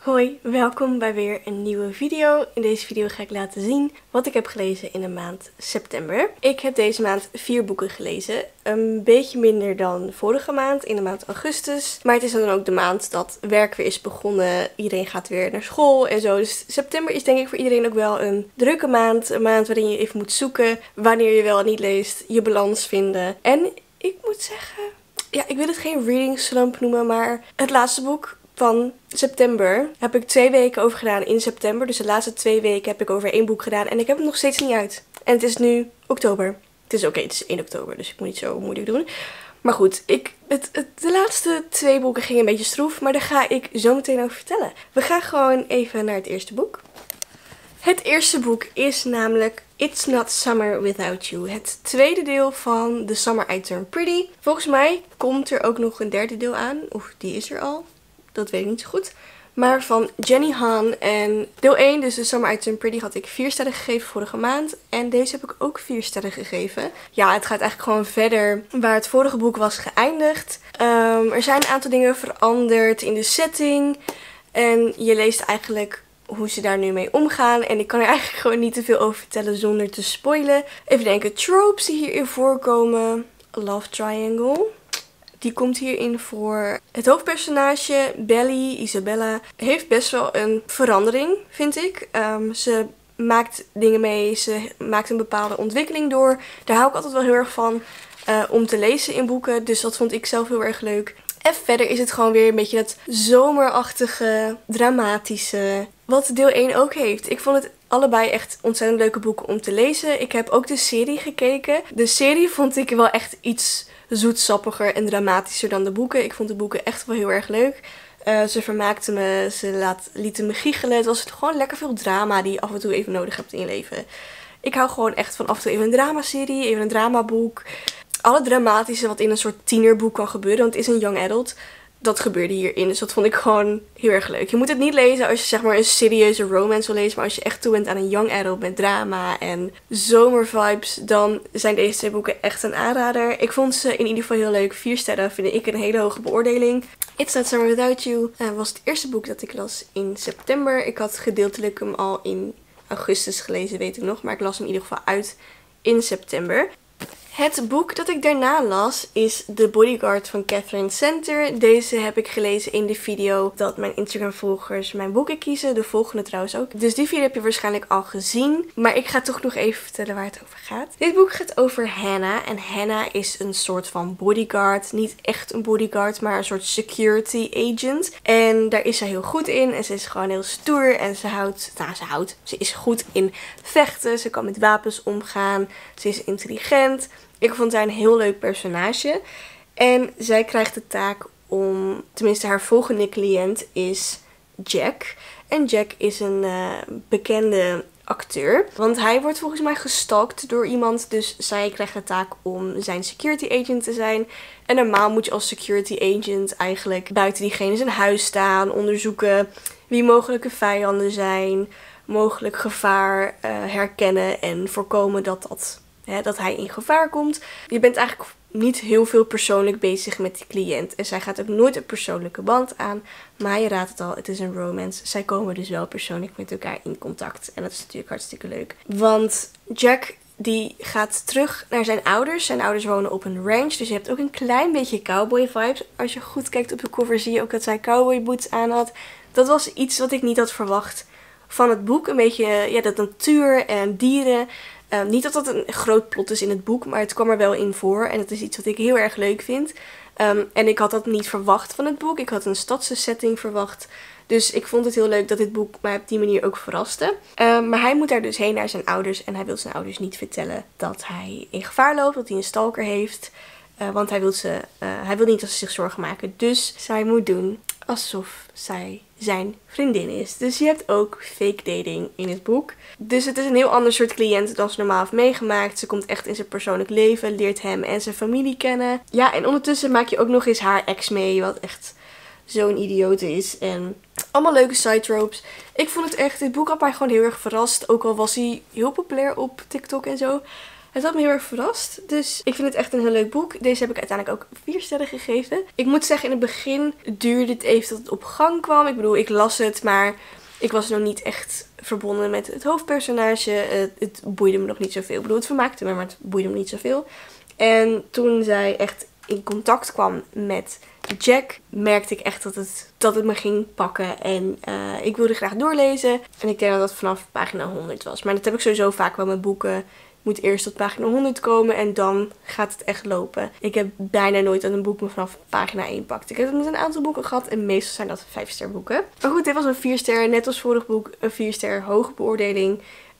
Hoi, welkom bij weer een nieuwe video. In deze video ga ik laten zien wat ik heb gelezen in de maand september. Ik heb deze maand 4 boeken gelezen. Een beetje minder dan vorige maand, in de maand augustus. Maar het is dan ook de maand dat werk weer is begonnen. Iedereen gaat weer naar school en zo. Dus september is denk ik voor iedereen ook wel een drukke maand. Een maand waarin je even moet zoeken wanneer je wel en niet leest. Je balans vinden. En ik moet zeggen, ja, ik wil het geen reading slump noemen, maar het laatste boek van september heb ik 2 weken over gedaan in september. Dus de laatste 2 weken heb ik over 1 boek gedaan. En ik heb het nog steeds niet uit. En het is nu oktober. Het is oké, het is 1 oktober. Dus ik moet niet zo moeilijk doen. Maar goed, de laatste 2 boeken gingen een beetje stroef. Maar daar ga ik zo meteen over vertellen. We gaan gewoon even naar het eerste boek. Het eerste boek is namelijk It's Not Summer Without You. Het tweede deel van The Summer I Turned Pretty. Volgens mij komt er ook nog een derde deel aan. Of die is er al. Dat weet ik niet zo goed. Maar van Jenny Han. En deel 1, dus The Summer I Turned Pretty, had ik 4 sterren gegeven vorige maand. En deze heb ik ook 4 sterren gegeven. Ja, het gaat eigenlijk gewoon verder waar het vorige boek was geëindigd. Er zijn een aantal dingen veranderd in de setting. En je leest eigenlijk hoe ze daar nu mee omgaan. En ik kan er eigenlijk gewoon niet te veel over vertellen zonder te spoilen. Even denken, tropes die hierin voorkomen. Love Triangle. Die komt hierin voor. Het hoofdpersonage, Belly, Isabella, heeft best wel een verandering, vind ik. Ze maakt dingen mee, ze maakt een bepaalde ontwikkeling door. Daar hou ik altijd wel heel erg van om te lezen in boeken. Dus dat vond ik zelf heel erg leuk. En verder is het gewoon weer een beetje dat zomerachtige, dramatische, wat deel 1 ook heeft. Ik vond het allebei echt ontzettend leuke boeken om te lezen. Ik heb ook de serie gekeken. De serie vond ik wel echt iets zoetsappiger en dramatischer dan de boeken. Ik vond de boeken echt wel heel erg leuk. Ze vermaakten me, ze lieten me giechelen. Het was gewoon lekker veel drama die je af en toe even nodig hebt in je leven. Ik hou gewoon echt van af en toe even een dramaserie, even een dramaboek. Alle dramatische wat in een soort tienerboek kan gebeuren, want het is een young adult. Dat gebeurde hierin, dus dat vond ik gewoon heel erg leuk. Je moet het niet lezen als je zeg maar een serieuze romance wil lezen, maar als je echt toe bent aan een young adult met drama en zomervibes, dan zijn deze 2 boeken echt een aanrader. Ik vond ze in ieder geval heel leuk. 4 sterren vind ik een hele hoge beoordeling. It's Not Summer Without You was het eerste boek dat ik las in september. Ik had gedeeltelijk hem al in augustus gelezen, weet ik nog, maar ik las hem in ieder geval uit in september. Het boek dat ik daarna las is The Bodyguard van Catherine Center. Deze heb ik gelezen in de video dat mijn Instagram volgers mijn boeken kiezen. De volgende trouwens ook. Dus die video heb je waarschijnlijk al gezien. Maar ik ga toch nog even vertellen waar het over gaat. Dit boek gaat over Hannah. En Hannah is een soort van bodyguard. Niet echt een bodyguard, maar een soort security agent. En daar is ze heel goed in. En ze is gewoon heel stoer. En ze is goed in vechten. Ze kan met wapens omgaan. Ze is intelligent. Ik vond haar een heel leuk personage. En zij krijgt de taak om, tenminste haar volgende cliënt is Jack. En Jack is een bekende acteur. Want hij wordt volgens mij gestalkt door iemand. Dus zij krijgt de taak om zijn security agent te zijn. En normaal moet je als security agent eigenlijk buiten diegene zijn huis staan. Onderzoeken wie mogelijke vijanden zijn. Mogelijk gevaar herkennen en voorkomen dat hij in gevaar komt. Je bent eigenlijk niet heel veel persoonlijk bezig met die cliënt. En zij gaat ook nooit een persoonlijke band aan. Maar je raadt het al, het is een romance. Zij komen dus wel persoonlijk met elkaar in contact. En dat is natuurlijk hartstikke leuk. Want Jack die gaat terug naar zijn ouders. Zijn ouders wonen op een ranch. Dus je hebt ook een klein beetje cowboy vibes. Als je goed kijkt op de cover zie je ook dat zij cowboy boots aan had. Dat was iets wat ik niet had verwacht van het boek. Een beetje ja, dat natuur en dieren. Niet dat dat een groot plot is in het boek, maar het kwam er wel in voor. En het is iets wat ik heel erg leuk vind. En ik had dat niet verwacht van het boek. Ik had een stadse setting verwacht. Dus ik vond het heel leuk dat dit boek mij op die manier ook verraste. Maar hij moet daar dus heen naar zijn ouders. En hij wil zijn ouders niet vertellen dat hij in gevaar loopt. Dat hij een stalker heeft. Want hij wil niet dat ze zich zorgen maken. Dus zij moet doen alsof zij zijn vriendin is. Dus je hebt ook fake dating in het boek. Dus het is een heel ander soort cliënt dan ze normaal heeft meegemaakt. Ze komt echt in zijn persoonlijk leven, leert hem en zijn familie kennen. Ja, en ondertussen maak je ook nog eens haar ex mee, wat echt zo'n idioot is. En allemaal leuke side tropes. Ik vond het echt, dit boek had mij gewoon heel erg verrast. Ook al was hij heel populair op TikTok en zo. Het had me heel erg verrast. Dus ik vind het echt een heel leuk boek. Deze heb ik uiteindelijk ook 4 sterren gegeven. Ik moet zeggen, in het begin duurde het even tot het op gang kwam. Ik bedoel, ik las het, maar ik was nog niet echt verbonden met het hoofdpersonage. Het boeide me nog niet zoveel. Ik bedoel, het vermaakte me, maar het boeide me niet zoveel. En toen zij echt in contact kwam met Jack, merkte ik echt dat het me ging pakken. En ik wilde graag doorlezen. En ik denk dat dat vanaf pagina 100 was. Maar dat heb ik sowieso vaak wel met boeken. Ik moet eerst tot pagina 100 komen en dan gaat het echt lopen. Ik heb bijna nooit dat een boek me vanaf pagina 1 pakt. Ik heb het met een aantal boeken gehad en meestal zijn dat 5-ster boeken. Maar goed, dit was een 4 ster. Net als vorig boek een 4 ster hoge beoordeling.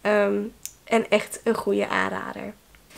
En echt een goede aanrader.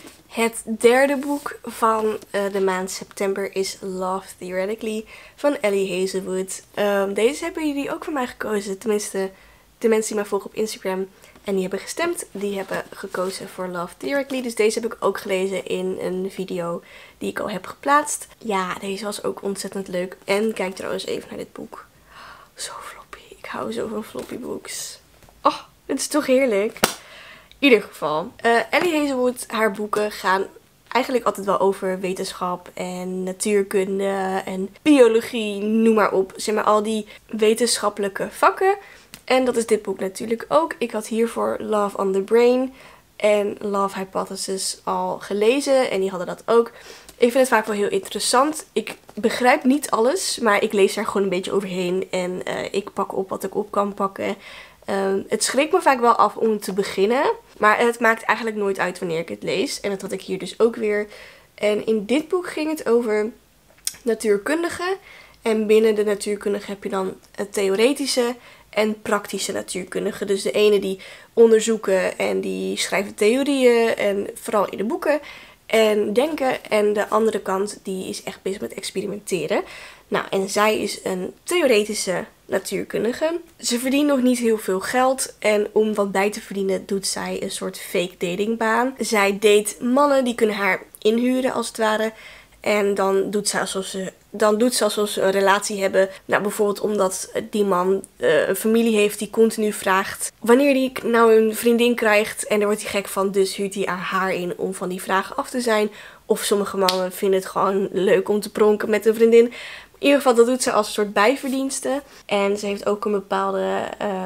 Het derde boek van de maand september is Love Theoretically van Ellie Hazelwood. Deze hebben jullie ook van mij gekozen. Tenminste, de mensen die mij volgen op Instagram en die hebben gestemd, die hebben gekozen voor Love Theoretically. Dus deze heb ik ook gelezen in een video die ik al heb geplaatst. Ja, deze was ook ontzettend leuk. En kijk trouwens even naar dit boek. Zo floppy. Ik hou zo van floppy books. Oh, dit is toch heerlijk. In ieder geval, Ellie Hazelwood, haar boeken gaan eigenlijk altijd wel over wetenschap en natuurkunde en biologie, noem maar op. Zeg maar al die wetenschappelijke vakken. En dat is dit boek natuurlijk ook. Ik had hiervoor Love on the Brain en Love Hypothesis al gelezen en die hadden dat ook. Ik vind het vaak wel heel interessant. Ik begrijp niet alles, maar ik lees er gewoon een beetje overheen en ik pak op wat ik op kan pakken. Het schrikt me vaak wel af om te beginnen. Maar het maakt eigenlijk nooit uit wanneer ik het lees. En dat had ik hier dus ook weer. En in dit boek ging het over natuurkundigen. En binnen de natuurkundigen heb je dan het theoretische en praktische natuurkundigen. Dus de ene die onderzoeken en die schrijven theorieën. En vooral in de boeken. En denken. En de andere kant die is echt bezig met experimenteren. Nou, en zij is een theoretische natuurkundige. Ze verdient nog niet heel veel geld en om wat bij te verdienen doet zij een soort fake datingbaan. Zij date mannen die kunnen haar inhuren als het ware. En dan doet ze alsof ze een relatie hebben. Nou, bijvoorbeeld omdat die man een familie heeft die continu vraagt wanneer die nou een vriendin krijgt. En daar wordt hij gek van, dus huurt hij haar in om van die vragen af te zijn. Of sommige mannen vinden het gewoon leuk om te pronken met een vriendin. In ieder geval, dat doet ze als een soort bijverdienste. En ze heeft ook een bepaalde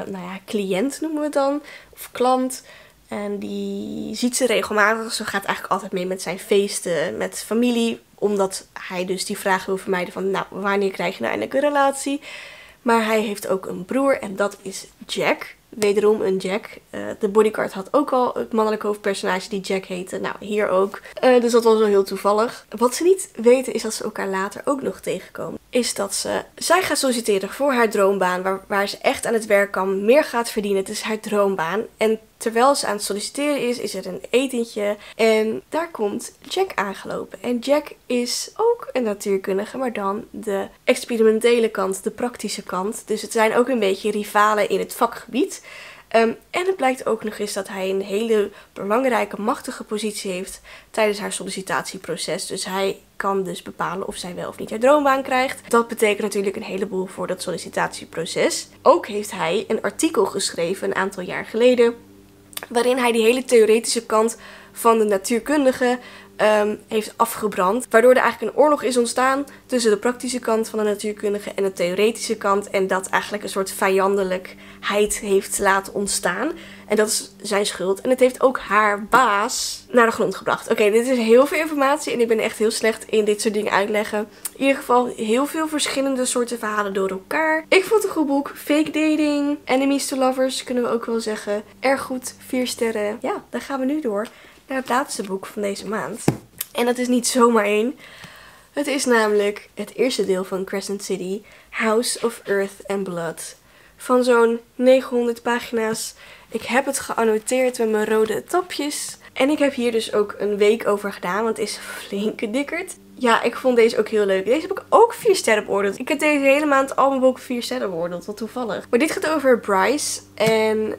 cliënt, noemen we het dan. Of klant. En die ziet ze regelmatig. Ze gaat eigenlijk altijd mee met zijn feesten, met familie. Omdat hij dus die vraag wil vermijden van, nou, wanneer krijg je nou eindelijk een relatie? Maar hij heeft ook een broer en dat is Jack. Wederom een Jack. De bodyguard had ook al het mannelijke hoofdpersonage die Jack heette. Nou, hier ook. Dus dat was wel heel toevallig. Wat ze niet weten is dat ze elkaar later ook nog tegenkomen. Is dat zij gaat solliciteren voor haar droombaan. Waar ze echt aan het werk kan. Meer gaat verdienen. Het is haar droombaan. En terwijl ze aan het solliciteren is er een etentje. En daar komt Jack aangelopen. En Jack is ook een natuurkundige. Maar dan de experimentele kant. De praktische kant. Dus het zijn ook een beetje rivalen in het vakgebied. En het blijkt ook nog eens dat hij een hele belangrijke, machtige positie heeft tijdens haar sollicitatieproces. Dus hij kan dus bepalen of zij wel of niet haar droombaan krijgt. Dat betekent natuurlijk een heleboel voor dat sollicitatieproces. Ook heeft hij een artikel geschreven een aantal jaar geleden, waarin hij die hele theoretische kant van de natuurkundige heeft afgebrand. Waardoor er eigenlijk een oorlog is ontstaan tussen de praktische kant van de natuurkundige en de theoretische kant. En dat eigenlijk een soort vijandelijkheid heeft laten ontstaan. En dat is zijn schuld. En het heeft ook haar baas naar de grond gebracht. Oké, dit is heel veel informatie en ik ben echt heel slecht in dit soort dingen uitleggen. In ieder geval heel veel verschillende soorten verhalen door elkaar. Ik vond het een goed boek. Fake dating, enemies to lovers kunnen we ook wel zeggen. Erg goed, 4 sterren. Ja, dan gaan we nu door naar het laatste boek van deze maand. En dat is niet zomaar één. Het is namelijk het eerste deel van Crescent City, House of Earth and Blood. Van zo'n 900 pagina's. Ik heb het geannoteerd met mijn rode tapjes. En ik heb hier dus ook een week over gedaan, want het is flink gedikkerd. Ja, ik vond deze ook heel leuk. Deze heb ik ook 4 sterren beoordeeld. Ik heb deze hele maand al mijn boeken 4 sterren beoordeeld. Wat toevallig. Maar dit gaat over Bryce. En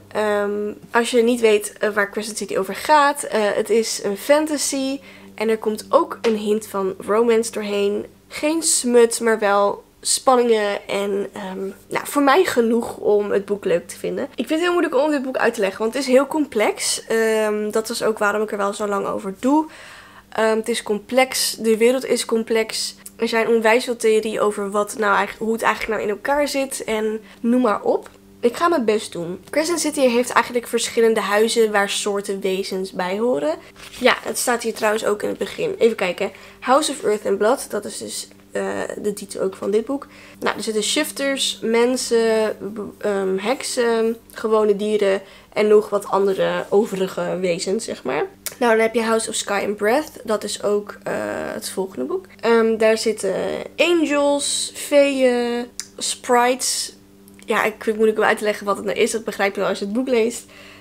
als je niet weet waar Crescent City over gaat. Het is een fantasy. En er komt ook een hint van romance doorheen. Geen smut, maar wel spanningen en nou, voor mij genoeg om het boek leuk te vinden. Ik vind het heel moeilijk om dit boek uit te leggen, want het is heel complex. Dat is ook waarom ik er wel zo lang over doe. Het is complex, de wereld is complex. Er zijn onwijs veel theorieën over hoe het eigenlijk nou in elkaar zit en noem maar op. Ik ga mijn best doen. Crescent City heeft eigenlijk verschillende huizen waar soorten wezens bij horen. Ja, het staat hier trouwens ook in het begin. Even kijken. House of Earth and Blood, dat is dus de titel ook van dit boek. Nou, er zitten shifters, mensen, heksen, gewone dieren en nog wat andere overige wezens, zeg maar. Nou, dan heb je House of Sky and Breath. Dat is ook het volgende boek. Daar zitten angels, feeën, sprites. Ja, ik vind het moeilijk om uit te leggen wat het nou is. Dat begrijp je wel als je het boek leest.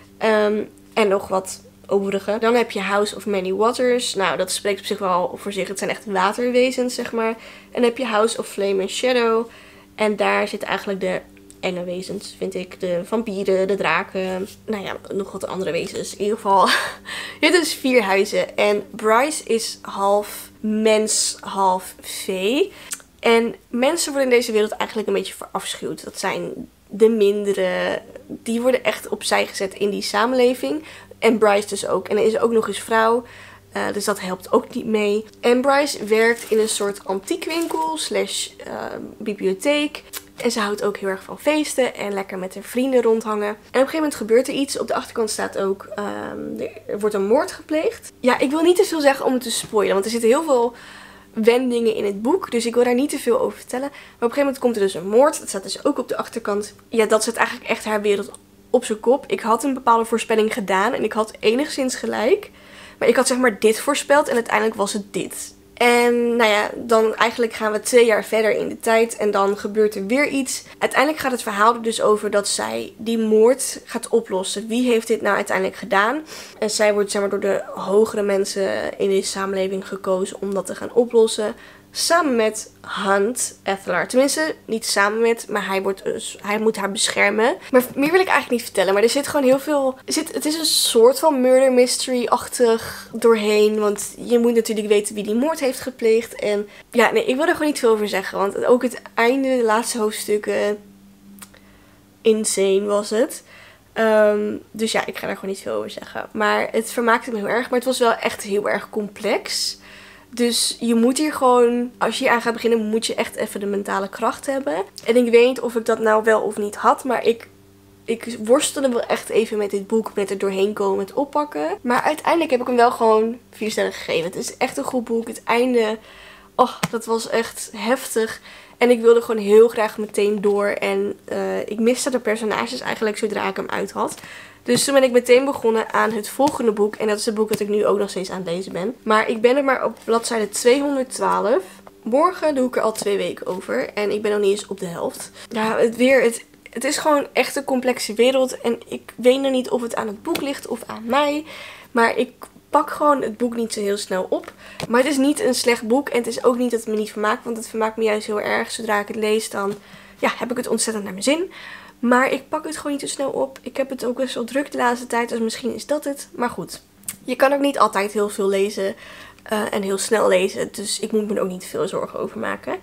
En nog wat overige. Dan heb je House of Many Waters. Nou, dat spreekt op zich wel voor zich. Het zijn echt waterwezens, zeg maar. En dan heb je House of Flame and Shadow. En daar zitten eigenlijk de enge wezens, vind ik. De vampieren, de draken. Nou ja, nog wat andere wezens. In ieder geval, dit is 4 huizen. En Bryce is half mens, half vee. En mensen worden in deze wereld eigenlijk een beetje verafschuwd. Dat zijn de mindere. Die worden echt opzij gezet in die samenleving. En Bryce dus ook. En er is ook nog eens vrouw. Dus dat helpt ook niet mee. En Bryce werkt in een soort antiekwinkel / bibliotheek. En ze houdt ook heel erg van feesten en lekker met haar vrienden rondhangen. En op een gegeven moment gebeurt er iets. Op de achterkant staat ook, er wordt een moord gepleegd. Ja, ik wil niet te veel zeggen om het te spoilen. Want er zitten heel veel wendingen in het boek. Dus ik wil daar niet te veel over vertellen. Maar op een gegeven moment komt er dus een moord. Dat staat dus ook op de achterkant. Ja, dat zet eigenlijk echt haar wereld op zijn kop. Ik had een bepaalde voorspelling gedaan. En ik had enigszins gelijk. Maar ik had zeg maar dit voorspeld. En uiteindelijk was het dit. En nou ja, dan eigenlijk gaan we 2 jaar verder in de tijd. En dan gebeurt er weer iets. Uiteindelijk gaat het verhaal er dus over dat zij die moord gaat oplossen. Wie heeft dit nou uiteindelijk gedaan? En zij wordt zeg maar door de hogere mensen in deze samenleving gekozen om dat te gaan oplossen. Samen met Hunt Ethlar. Tenminste, niet samen met, maar hij moet haar beschermen. Maar meer wil ik eigenlijk niet vertellen. Maar er zit gewoon heel veel. Het is een soort van murder mystery-achtig doorheen. Want je moet natuurlijk weten wie die moord heeft gepleegd. En ja, nee, ik wil er gewoon niet veel over zeggen. Want ook het einde, de laatste hoofdstukken. Insane was het. Dus ja, ik ga daar gewoon niet veel over zeggen. Maar het vermaakte me heel erg. Maar het was wel echt heel erg complex. Dus je moet hier gewoon, als je hier aan gaat beginnen, moet je echt even de mentale kracht hebben. En ik weet niet of ik dat nou wel of niet had, maar ik worstelde wel echt even met dit boek, met er doorheen komen, met oppakken. Maar uiteindelijk heb ik hem wel gewoon 4 sterren gegeven. Het is echt een goed boek. Het einde, dat was echt heftig. En ik wilde gewoon heel graag meteen door. En ik miste de personages eigenlijk zodra ik hem uit had. Dus toen ben ik meteen begonnen aan het volgende boek. En dat is het boek dat ik nu ook nog steeds aan het lezen ben. Maar ik ben er maar op bladzijde 212. Morgen doe ik er al 2 weken over. En ik ben nog niet eens op de helft. Ja, het is gewoon echt een complexe wereld. En ik weet nog niet of het aan het boek ligt of aan mij. Maar ik pak gewoon het boek niet zo heel snel op. Maar het is niet een slecht boek. En het is ook niet dat het me niet vermaakt. Want het vermaakt me juist heel erg. Zodra ik het lees, dan ja, heb ik het ontzettend naar mijn zin. Maar ik pak het gewoon niet te snel op. Ik heb het ook best wel druk de laatste tijd. Dus misschien is dat het. Maar goed. Je kan ook niet altijd heel veel lezen. En heel snel lezen. Dus ik moet me er ook niet veel zorgen over maken.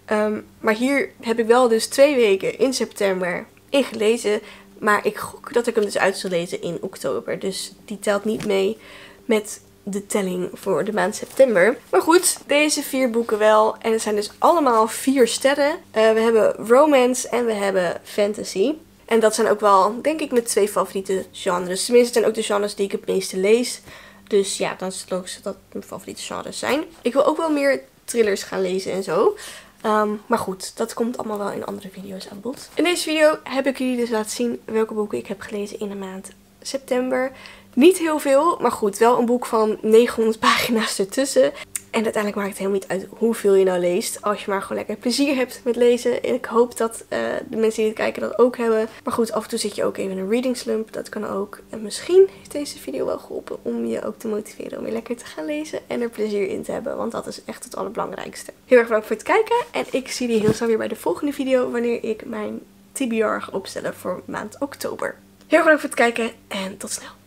Maar hier heb ik wel dus 2 weken in september in gelezen. Maar ik gok dat ik hem dus uit zal lezen in oktober. Dus die telt niet mee met de telling voor de maand september. Maar goed, deze 4 boeken wel. En het zijn dus allemaal 4 sterren. We hebben romance en we hebben fantasy. En dat zijn ook wel, denk ik, mijn 2 favoriete genres. Tenminste, het zijn ook de genres die ik het meeste lees. Dus ja, dan is het logisch dat mijn favoriete genres zijn. Ik wil ook wel meer thrillers gaan lezen en zo. Maar goed, dat komt allemaal wel in andere video's aan bod. In deze video heb ik jullie dus laten zien welke boeken ik heb gelezen in de maand september. Niet heel veel, maar goed, wel een boek van 900 pagina's ertussen. En uiteindelijk maakt het helemaal niet uit hoeveel je nou leest. Als je maar gewoon lekker plezier hebt met lezen. En ik hoop dat de mensen die het kijken dat ook hebben. Maar goed, af en toe zit je ook even in een reading slump. Dat kan ook. En misschien heeft deze video wel geholpen om je ook te motiveren om weer lekker te gaan lezen. En er plezier in te hebben. Want dat is echt het allerbelangrijkste. Heel erg bedankt voor het kijken. En ik zie jullie heel snel weer bij de volgende video. Wanneer ik mijn TBR ga opstellen voor maand oktober. Heel erg bedankt voor het kijken. En tot snel.